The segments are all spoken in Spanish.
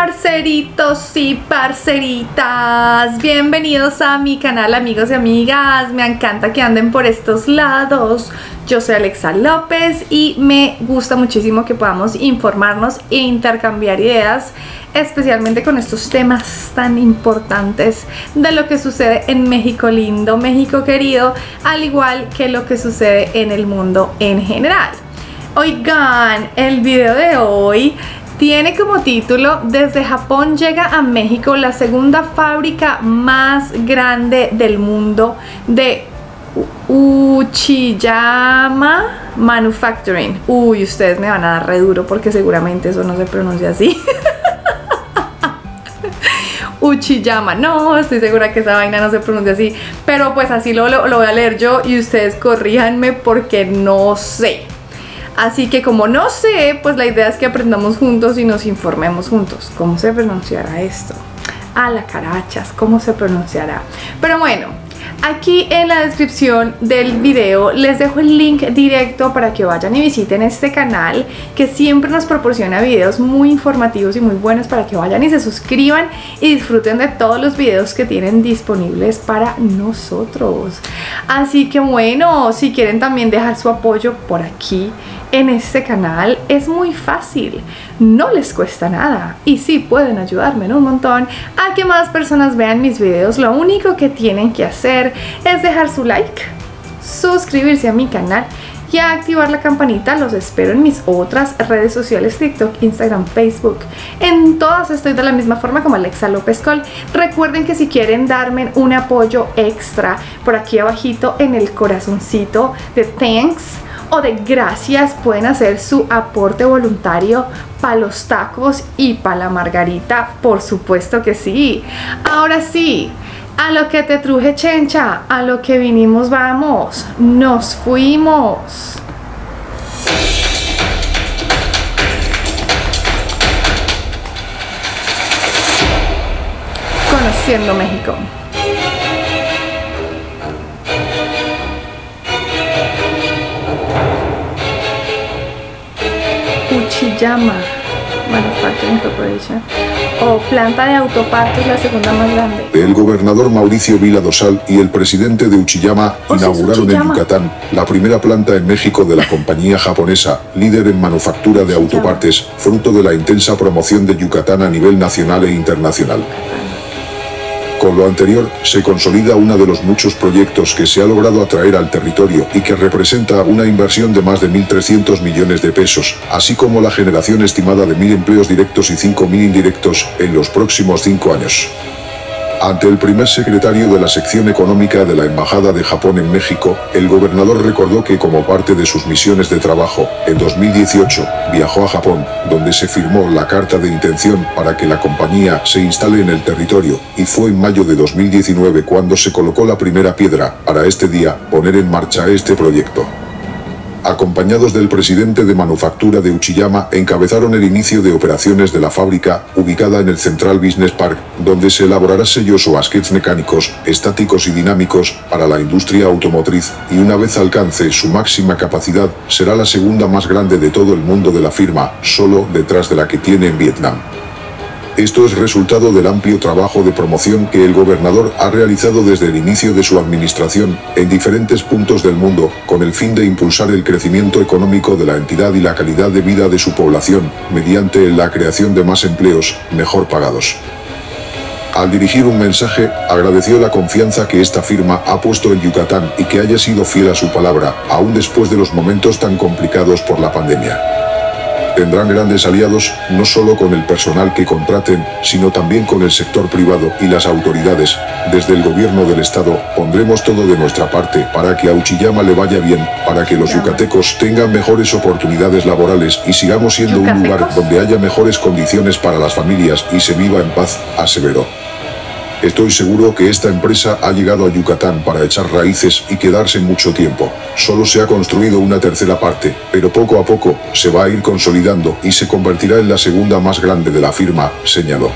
Parceritos y parceritas, bienvenidos a mi canal, amigos y amigas. Me encanta que anden por estos lados. Yo soy Alexa López y me gusta muchísimo que podamos informarnos e intercambiar ideas, especialmente con estos temas tan importantes de lo que sucede en México lindo, México querido, al igual que lo que sucede en el mundo en general. Oigan, el video de hoy tiene como título: desde Japón llega a México la segunda fábrica más grande del mundo de Uchiyama Manufacturing. Uy, ustedes me van a dar re duro porque seguramente eso no se pronuncia así. Uchiyama, no, estoy segura que esa vaina no se pronuncia así, pero pues así lo voy a leer yo y ustedes corríjanme porque no sé. Así que como no sé, pues la idea es que aprendamos juntos y nos informemos juntos. ¿Cómo se pronunciará esto? A la carachas, ¿cómo se pronunciará? Pero bueno, aquí en la descripción del video les dejo el link directo para que vayan y visiten este canal, que siempre nos proporciona videos muy informativos y muy buenos, para que vayan y se suscriban y disfruten de todos los videos que tienen disponibles para nosotros. Así que bueno, si quieren también dejar su apoyo por aquí en este canal, es muy fácil, no les cuesta nada y sí pueden ayudarme en un montón a que más personas vean mis videos. Lo único que tienen que hacer es dejar su like, suscribirse a mi canal y activar la campanita. Los espero en mis otras redes sociales: TikTok, Instagram, Facebook. En todas estoy de la misma forma como Alexa López Col. Recuerden que si quieren darme un apoyo extra, por aquí abajito en el corazoncito de thanks o de gracias, pueden hacer su aporte voluntario para los tacos y para la margarita, por supuesto que sí. Ahora sí, a lo que te truje, chencha, a lo que vinimos vamos, nos fuimos. Conociendo México. Uchiyama Manufacturing Corporation, o planta de autopartes, la segunda más grande. El gobernador Mauricio Vila Dosal y el presidente de Uchiyama inauguraron en Yucatán la primera planta en México de la compañía japonesa, líder en manufactura de autopartes, fruto de la intensa promoción de Yucatán a nivel nacional e internacional. Con lo anterior, se consolida uno de los muchos proyectos que se ha logrado atraer al territorio y que representa una inversión de más de 1.300 millones de pesos, así como la generación estimada de 1.000 empleos directos y 5.000 indirectos en los próximos 5 años. Ante el primer secretario de la sección económica de la Embajada de Japón en México, el gobernador recordó que como parte de sus misiones de trabajo, en 2018, viajó a Japón, donde se firmó la carta de intención para que la compañía se instale en el territorio, y fue en mayo de 2019 cuando se colocó la primera piedra para este día poner en marcha este proyecto. Acompañados del presidente de manufactura de Uchiyama, encabezaron el inicio de operaciones de la fábrica, ubicada en el Central Business Park, donde se elaborará sellos o baskets mecánicos, estáticos y dinámicos para la industria automotriz, y una vez alcance su máxima capacidad, será la segunda más grande de todo el mundo de la firma, solo detrás de la que tiene en Vietnam. Esto es resultado del amplio trabajo de promoción que el gobernador ha realizado desde el inicio de su administración en diferentes puntos del mundo, con el fin de impulsar el crecimiento económico de la entidad y la calidad de vida de su población, mediante la creación de más empleos, mejor pagados. Al dirigir un mensaje, agradeció la confianza que esta firma ha puesto en Yucatán y que haya sido fiel a su palabra, aún después de los momentos tan complicados por la pandemia. Tendrán grandes aliados, no solo con el personal que contraten, sino también con el sector privado y las autoridades. Desde el gobierno del estado, pondremos todo de nuestra parte para que a Uchiyama le vaya bien, para que los yucatecos tengan mejores oportunidades laborales y sigamos siendo un lugar donde haya mejores condiciones para las familias y se viva en paz, aseveró. Estoy seguro que esta empresa ha llegado a Yucatán para echar raíces y quedarse mucho tiempo. Solo se ha construido una tercera parte, pero poco a poco se va a ir consolidando y se convertirá en la segunda más grande de la firma, señaló.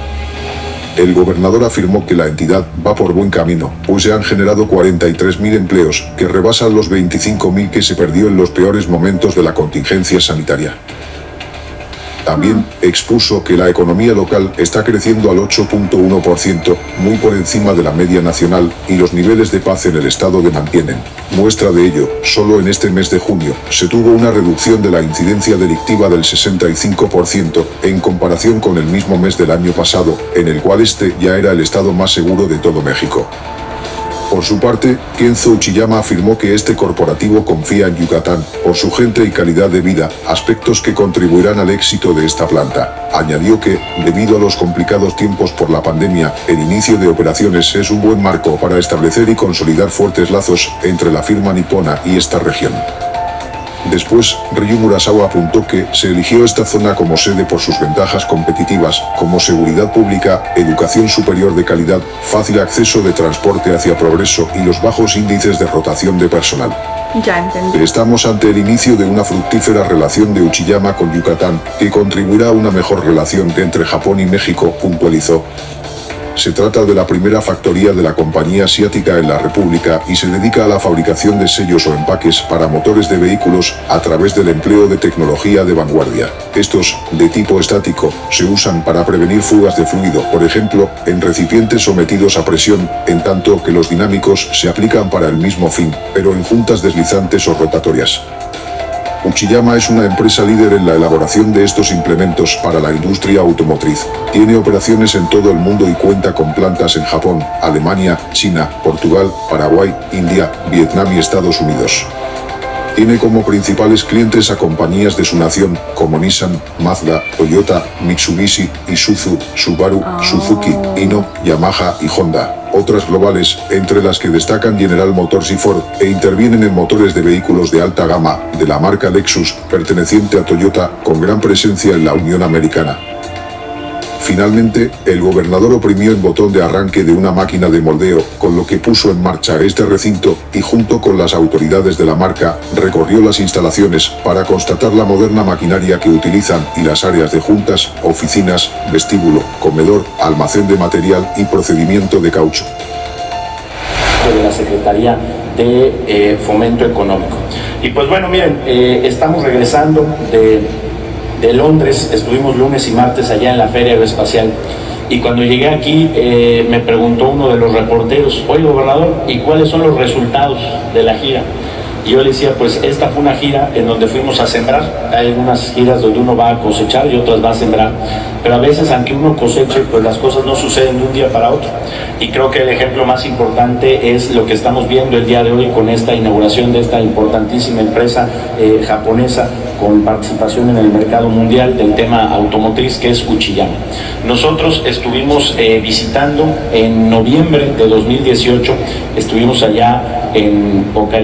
El gobernador afirmó que la entidad va por buen camino, pues se han generado 43.000 empleos, que rebasan los 25.000 que se perdió en los peores momentos de la contingencia sanitaria. También expuso que la economía local está creciendo al 8.1%, muy por encima de la media nacional, y los niveles de paz en el estado se mantienen. Muestra de ello, solo en este mes de junio, se tuvo una reducción de la incidencia delictiva del 65% en comparación con el mismo mes del año pasado, en el cual este ya era el estado más seguro de todo México. Por su parte, Kenzo Uchiyama afirmó que este corporativo confía en Yucatán, por su gente y calidad de vida, aspectos que contribuirán al éxito de esta planta. Añadió que, debido a los complicados tiempos por la pandemia, el inicio de operaciones es un buen marco para establecer y consolidar fuertes lazos entre la firma nipona y esta región. Después, Ryu Murasawa apuntó que se eligió esta zona como sede por sus ventajas competitivas, como seguridad pública, educación superior de calidad, fácil acceso de transporte hacia progreso y los bajos índices de rotación de personal. Ya entendí. Estamos ante el inicio de una fructífera relación de Uchiyama con Yucatán, que contribuirá a una mejor relación entre Japón y México, puntualizó. Se trata de la primera factoría de la compañía asiática en la República y se dedica a la fabricación de sellos o empaques para motores de vehículos a través del empleo de tecnología de vanguardia. Estos, de tipo estático, se usan para prevenir fugas de fluido, por ejemplo, en recipientes sometidos a presión, en tanto que los dinámicos se aplican para el mismo fin, pero en juntas deslizantes o rotatorias. Uchiyama es una empresa líder en la elaboración de estos implementos para la industria automotriz. Tiene operaciones en todo el mundo y cuenta con plantas en Japón, Alemania, China, Portugal, Paraguay, India, Vietnam y Estados Unidos. Tiene como principales clientes a compañías de su nación, como Nissan, Mazda, Toyota, Mitsubishi, Isuzu, Subaru, Suzuki, Hino, Yamaha y Honda. Otras globales, entre las que destacan General Motors y Ford, e intervienen en motores de vehículos de alta gama, de la marca Lexus, perteneciente a Toyota, con gran presencia en la Unión Americana. Finalmente, el gobernador oprimió el botón de arranque de una máquina de moldeo, con lo que puso en marcha este recinto, y junto con las autoridades de la marca, recorrió las instalaciones para constatar la moderna maquinaria que utilizan y las áreas de juntas, oficinas, vestíbulo, comedor, almacén de material y procedimiento de caucho. De la Secretaría de Fomento Económico. Y pues bueno, miren, estamos regresando de Londres, estuvimos lunes y martes allá en la Feria Aeroespacial, y cuando llegué aquí me preguntó uno de los reporteros: oye, gobernador, ¿y cuáles son los resultados de la gira? Y yo le decía, pues esta fue una gira en donde fuimos a sembrar. Hay algunas giras donde uno va a cosechar y otras va a sembrar, pero a veces aunque uno coseche, pues las cosas no suceden de un día para otro. Y creo que el ejemplo más importante es lo que estamos viendo el día de hoy con esta inauguración de esta importantísima empresa japonesa con participación en el mercado mundial del tema automotriz, que es Uchiyama. Nosotros estuvimos visitando en noviembre de 2018, estuvimos allá en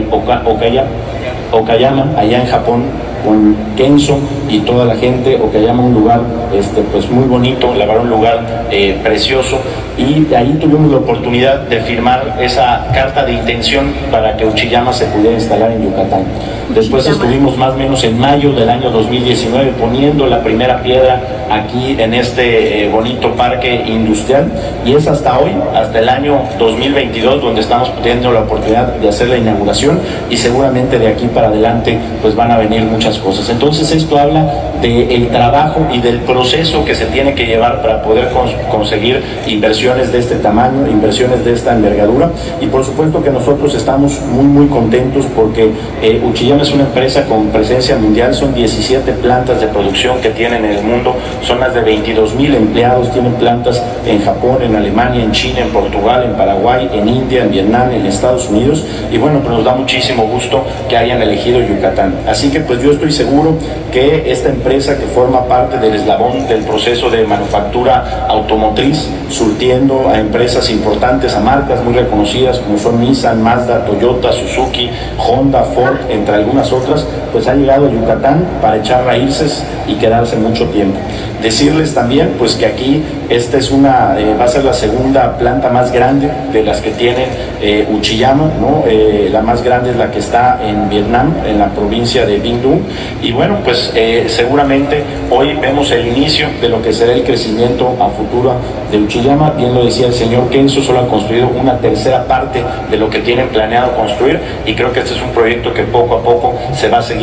Okayama, allá en Japón, con Kenzo y toda la gente. Okayama, un lugar pues muy bonito, la verdad, un lugar precioso, y ahí tuvimos la oportunidad de firmar esa carta de intención para que Uchiyama se pudiera instalar en Yucatán. Después estuvimos más o menos en mayo del año 2019 poniendo la primera piedra aquí en este bonito parque industrial, y es hasta hoy, hasta el año 2022, donde estamos teniendo la oportunidad de hacer la inauguración, y seguramente de aquí para adelante pues van a venir muchas cosas. Entonces esto habla del trabajo y del proceso que se tiene que llevar para poder conseguir inversiones de este tamaño, inversiones de esta envergadura, y por supuesto que nosotros estamos muy contentos porque Uchiyama es una empresa con presencia mundial. Son 17 plantas de producción que tienen en el mundo, son más de 22,000 empleados, tienen plantas en Japón, en Alemania, en China, en Portugal, en Paraguay, en India, en Vietnam, en Estados Unidos, y bueno, pues nos da muchísimo gusto que hayan elegido Yucatán. Así que pues yo estoy seguro que esta empresa, que forma parte del eslabón del proceso de manufactura automotriz, surtiendo a empresas importantes, a marcas muy reconocidas como son Nissan, Mazda, Toyota, Suzuki, Honda, Ford, entre algunas otras, pues ha llegado a Yucatán para echar raíces y quedarse mucho tiempo. Decirles también pues que aquí esta es va a ser la segunda planta más grande de las que tiene Uchiyama, ¿no? La más grande es la que está en Vietnam, en la provincia de Binh Duong, y bueno, pues seguramente hoy vemos el inicio de lo que será el crecimiento a futuro de Uchiyama. Bien lo decía el señor Kenzo, solo han construido una tercera parte de lo que tienen planeado construir, y creo que este es un proyecto que poco a poco se va a seguir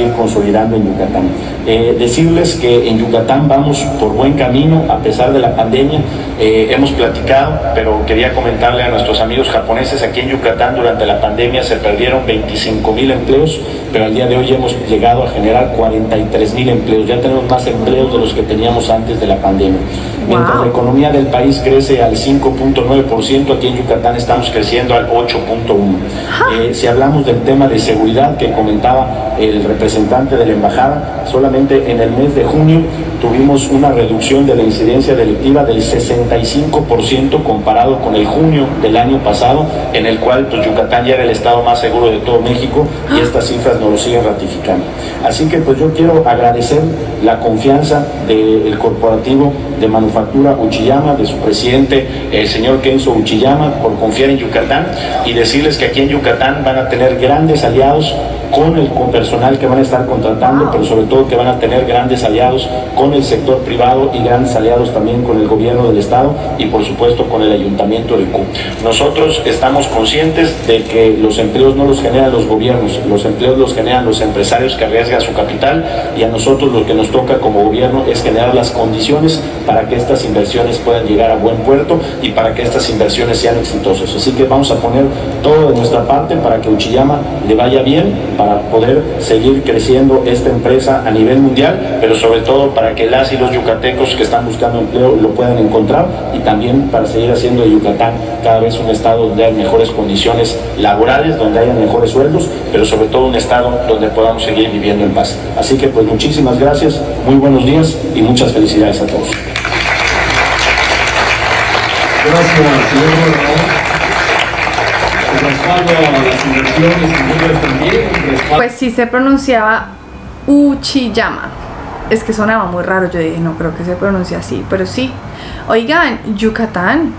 seguir consolidando en Yucatán. Decirles que en Yucatán vamos por buen camino a pesar de la pandemia. Hemos platicado, pero quería comentarle a nuestros amigos japoneses, aquí en Yucatán durante la pandemia se perdieron 25,000 empleos, pero al día de hoy hemos llegado a generar 43,000 empleos. Ya tenemos más empleos de los que teníamos antes de la pandemia. Mientras la economía del país crece al 5.9%, aquí en Yucatán estamos creciendo al 8.1%. Si hablamos del tema de seguridad que comentaba el representante de la embajada, solamente en el mes de junio tuvimos una reducción de la incidencia delictiva del 65% comparado con el junio del año pasado, en el cual pues, Yucatán ya era el estado más seguro de todo México, y estas cifras nos lo siguen ratificando. Así que pues yo quiero agradecer la confianza del corporativo de manufactura Uchiyama, de su presidente, el señor Kenzo Uchiyama, por confiar en Yucatán, y decirles que aquí en Yucatán van a tener grandes aliados con el personal que van a estar contratando, pero sobre todo que van a tener grandes aliados con el sector privado y grandes aliados también con el gobierno del estado y por supuesto con el ayuntamiento de Q. Nosotros estamos conscientes de que los empleos no los generan los gobiernos, los empleos los generan los empresarios que arriesgan su capital, y a nosotros lo que nos toca como gobierno es generar las condiciones para que estas inversiones puedan llegar a buen puerto y para que estas inversiones sean exitosas. Así que vamos a poner todo de nuestra parte para que Uchiyama le vaya bien, para poder seguir creciendo esta empresa a nivel mundial, pero sobre todo para que las y los yucatecos que están buscando empleo lo puedan encontrar, y también para seguir haciendo de Yucatán cada vez un estado donde hay mejores condiciones laborales, donde haya mejores sueldos, pero sobre todo un estado donde podamos seguir viviendo en paz. Así que pues muchísimas gracias, muy buenos días y muchas felicidades a todos. Gracias, señor gobernador. Respaldo a las inversiones y también. Pues sí se pronunciaba Uchiyama. Es que sonaba muy raro, yo dije, no creo que se pronuncie así, pero sí. Oigan, Yucatán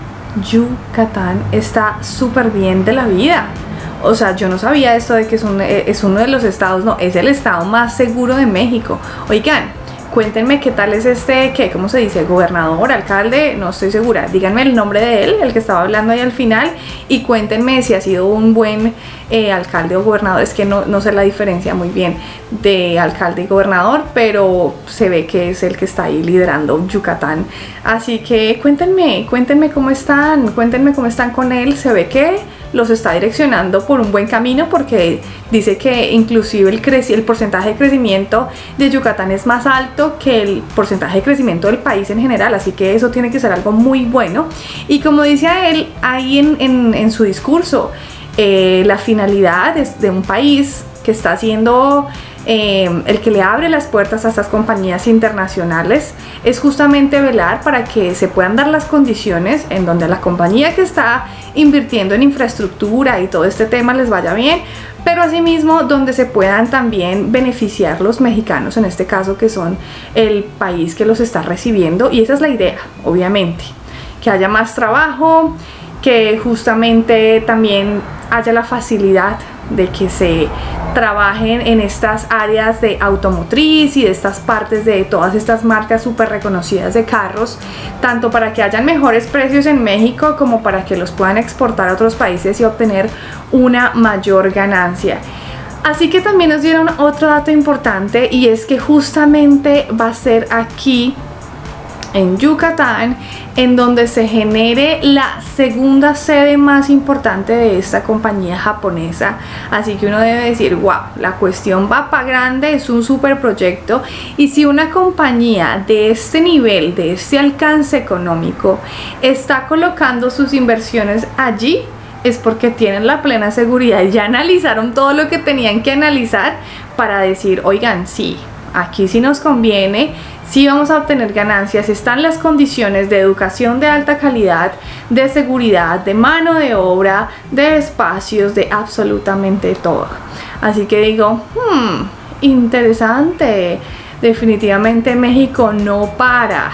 está súper bien de la vida. O sea, yo no sabía esto de que es uno de los estados, no, es el estado más seguro de México. Oigan, cuéntenme qué tal es ¿cómo se dice? Gobernador, alcalde, no estoy segura. Díganme el nombre de él, el que estaba hablando ahí al final, y cuéntenme si ha sido un buen alcalde o gobernador. Es que no sé la diferencia muy bien de alcalde y gobernador, pero se ve que es el que está ahí liderando Yucatán. Así que cuéntenme cómo están, con él. Se ve que los está direccionando por un buen camino, porque dice que inclusive el porcentaje de crecimiento de Yucatán es más alto que el porcentaje de crecimiento del país en general, así que eso tiene que ser algo muy bueno. Y como dice él ahí en su discurso, la finalidad de un país que está haciendo el que le abre las puertas a estas compañías internacionales es justamente velar para que se puedan dar las condiciones en donde a la compañía que está invirtiendo en infraestructura y todo este tema les vaya bien, pero asimismo donde se puedan también beneficiar los mexicanos, en este caso, que son el país que los está recibiendo. Y esa es la idea, obviamente, que haya más trabajo, que justamente también haya la facilidad de que se trabajen en estas áreas de automotriz y de estas partes de todas estas marcas súper reconocidas de carros, tanto para que hayan mejores precios en México como para que los puedan exportar a otros países y obtener una mayor ganancia. Así que también nos dieron otro dato importante, y es que justamente va a ser aquí en Yucatán en donde se genere la segunda sede más importante de esta compañía japonesa. Así que uno debe decir, wow, la cuestión va para grande, es un super proyecto. Y si una compañía de este nivel, de este alcance económico, está colocando sus inversiones allí, es porque tienen la plena seguridad y ya analizaron todo lo que tenían que analizar para decir, oigan, sí, aquí sí nos conviene, sí vamos a obtener ganancias, están las condiciones de educación de alta calidad, de seguridad, de mano de obra, de espacios, de absolutamente todo. Así que digo, interesante. Definitivamente México no para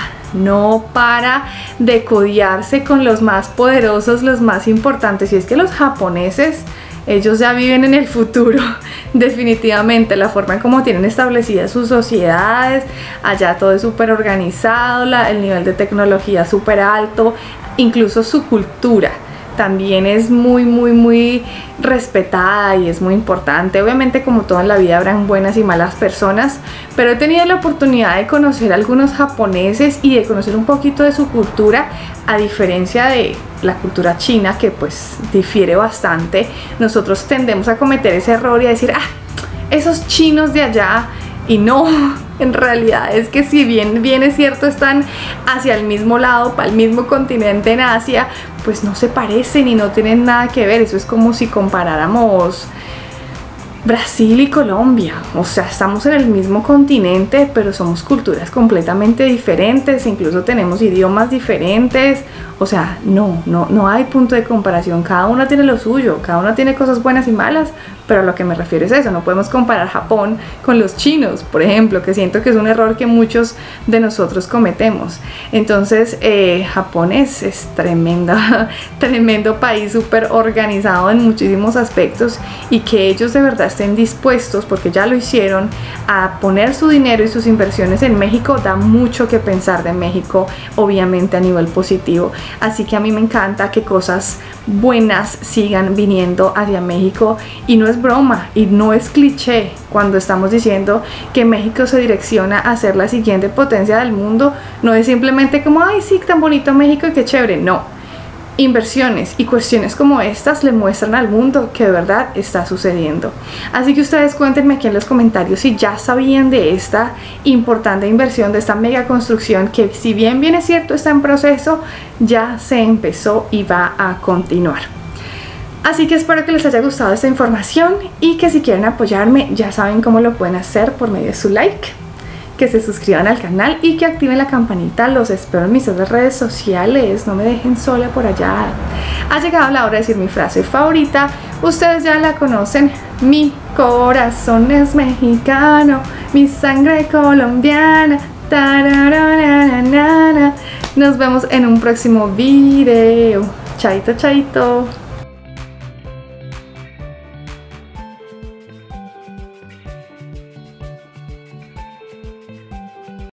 de codearse con los más poderosos, los más importantes. Y es que los japoneses, ellos ya viven en el futuro, definitivamente. La forma en cómo tienen establecidas sus sociedades, allá todo es súper organizado, el nivel de tecnología súper alto, incluso su cultura también es muy respetada y es muy importante. Obviamente, como todo en la vida, habrán buenas y malas personas, pero he tenido la oportunidad de conocer a algunos japoneses y de conocer un poquito de su cultura, a diferencia de la cultura china, que pues difiere bastante. Nosotros tendemos a cometer ese error y a decir, esos chinos de allá, y no, en realidad es que si bien es cierto, están hacia el mismo lado, para el mismo continente en Asia, pues no se parecen y no tienen nada que ver. Eso es como si comparáramos Brasil y Colombia. O sea, estamos en el mismo continente, pero somos culturas completamente diferentes, incluso tenemos idiomas diferentes. O sea, no hay punto de comparación. Cada uno tiene lo suyo, cada uno tiene cosas buenas y malas, pero a lo que me refiero es eso. No podemos comparar Japón con los chinos, por ejemplo, que siento que es un error que muchos de nosotros cometemos. Entonces, Japón es tremendo país, súper organizado en muchísimos aspectos, y que ellos de verdad estén dispuestos, porque ya lo hicieron, a poner su dinero y sus inversiones en México, da mucho que pensar de México, obviamente a nivel positivo. Así que a mí me encanta que cosas buenas sigan viniendo hacia México, y no es broma y no es cliché cuando estamos diciendo que México se direcciona a ser la siguiente potencia del mundo. No es simplemente como, ay sí, tan bonito México y qué chévere. No, inversiones y cuestiones como estas le muestran al mundo que de verdad está sucediendo. Así que ustedes cuéntenme aquí en los comentarios si ya sabían de esta importante inversión, de esta mega construcción, que si bien es cierto está en proceso, ya se empezó y va a continuar. Así que espero que les haya gustado esta información, y que si quieren apoyarme ya saben cómo lo pueden hacer por medio de su like, que se suscriban al canal y que activen la campanita. Los espero en mis otras redes sociales, no me dejen sola por allá. Ha llegado la hora de decir mi frase favorita, ustedes ya la conocen: mi corazón es mexicano, mi sangre colombiana. Nos vemos en un próximo video. Chaito, chaito.